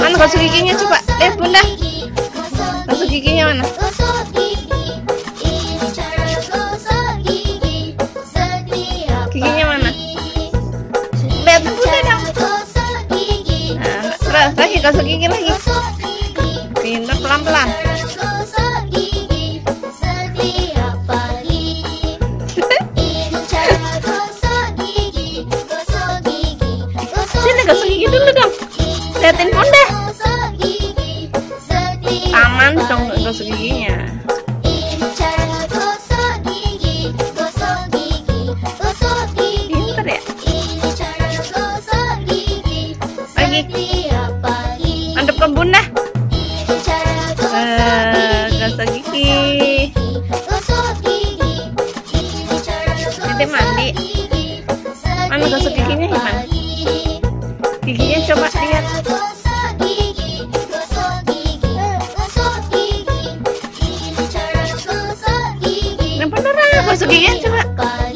Mana gosok giginya coba? Lihat bunda. Gosok giginya mana? Giginya mana? Lihat bunda dong. Nah, terus lagi gosok gigi lagi. Pintar pelan-pelan. Sini gosok gigi dulu dong. Liatin bunda. Taman dong gosok giginya. Pintar ya. Lagi. Mantap ke bunda. Gosok gigi. Nanti mandi. Mana gosok giginya gimana? Giginya coba lihat. Nah beneran gosok giginya coba.